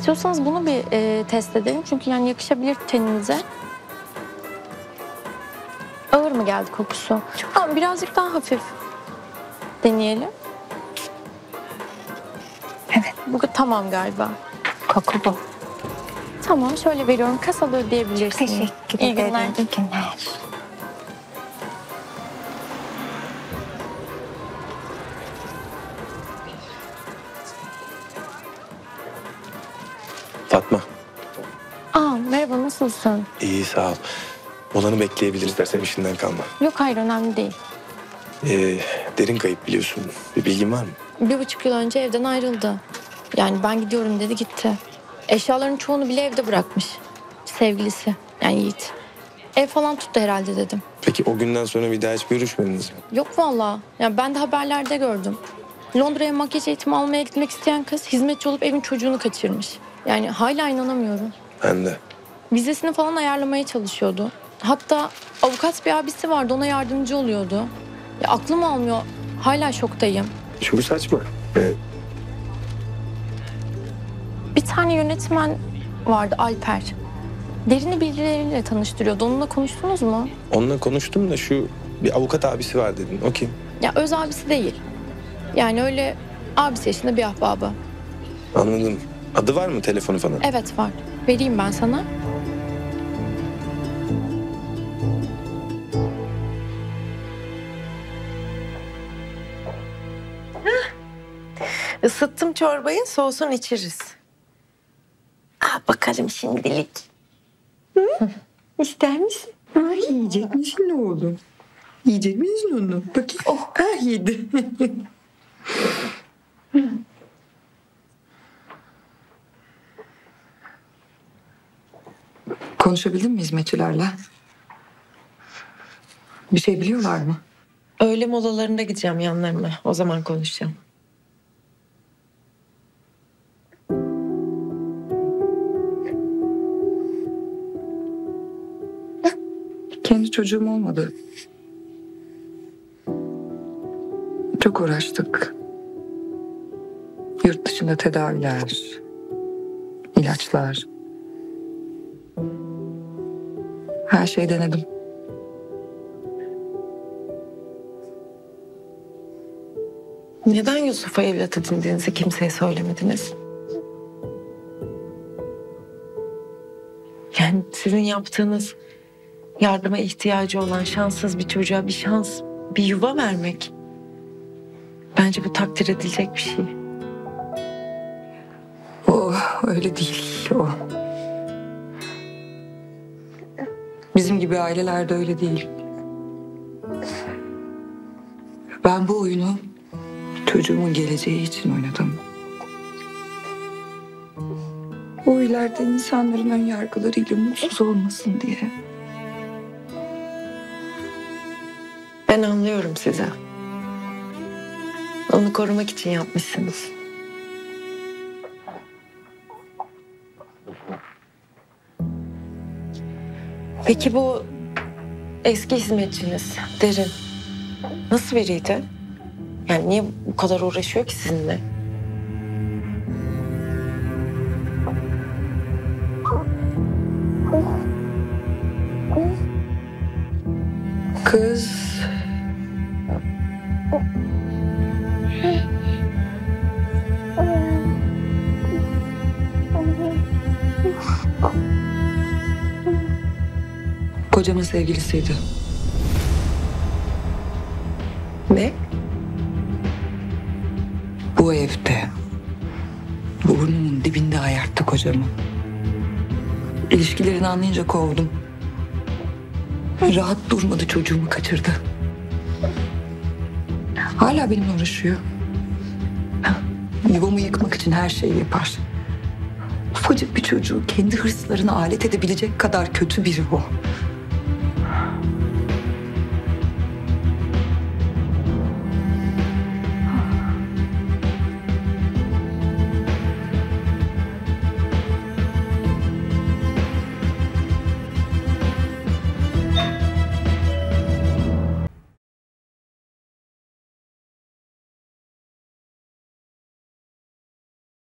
İstiyorsanız bunu bir test edelim. Çünkü yani yakışabilir teninize. Ağır mı geldi kokusu? Tamam, birazcık daha hafif deneyelim. Evet. Bu tamam galiba. Koku bu. Tamam, şöyle veriyorum. Kasada ödeyebilirsiniz. Teşekkür İyi ederim. günler. İyi günler. Fatma. Merhaba, nasılsın? İyi, sağ ol. Olanı bekleyebiliriz dersen işinden kalma. Yok, hayır, önemli değil. Derin kayıp biliyorsun. Bir bilgin var mı? 1,5 yıl önce evden ayrıldı. Yani ben gidiyorum dedi, gitti. Eşyaların çoğunu bile evde bırakmış. Sevgilisi, yani Yiğit. Ev falan tuttu herhalde dedim. Peki o günden sonra bir daha hiç görüşmediniz mi? Yok vallahi. Yani ben de haberlerde gördüm. Londra'ya makyaj eğitimi almaya gitmek isteyen kız hizmetçi olup evin çocuğunu kaçırmış. Yani hala inanamıyorum. Ben de. Vizesini falan ayarlamaya çalışıyordu. Hatta avukat bir abisi vardı, ona yardımcı oluyordu. Ya aklım almıyor. Hala şoktayım. Çünkü saçma. Bir tane yönetmen vardı, Alper. Derin'i birileriyle tanıştırıyordu. Onunla konuştunuz mu? Onunla konuştum da şu bir avukat abisi var dedin. O kim? Ya öz abisi değil. Yani öyle abisi yaşında bir ahbabı. Anladım. Adı var mı, telefonu falan? Evet, var. Vereyim ben sana. Isıttım çorbayı, soğusun içeriz. Bakalım şimdilik. İster misin? Yiyecek misin oğlum? Yiyecek misin onu? Bakayım. Yedi. Konuşabildin mi hizmetçilerle? Bir şey biliyorlar mı? Öğle molalarında gideceğim yanlarına. O zaman konuşacağım. Kendi çocuğum olmadı. Çok uğraştık. Yurt dışında tedaviler, ilaçlar. Her şeyi denedim. Neden Yusuf'a evlat edindiğinizi kimseye söylemediniz? Yani sizin yaptığınız yardıma ihtiyacı olan şanssız bir çocuğa bir şans, bir yuva vermek. Bence bu takdir edilecek bir şey. O öyle değil o. Bizim gibi ailelerde öyle değil. Ben bu oyunu çocuğumun geleceği için oynadım. O ileride insanların ön yargılarıyla mutsuz olmasın diye. Ben anlıyorum sizi. Onu korumak için yapmışsınız. Peki bu eski hizmetçiniz Derin nasıl biriydi? Yani niye bu kadar uğraşıyor ki sizinle? Kız... Kocamın sevgilisiydi. Ne? Bu evde burnumun dibinde ayarttı kocamı. İlişkilerini anlayınca kovdum. Rahat durmadı, çocuğumu kaçırdı. Hala benimle uğraşıyor. Yuvamı yıkmak için her şeyi yapar. Ufacık bir çocuğu kendi hırslarına alet edebilecek kadar kötü biri o.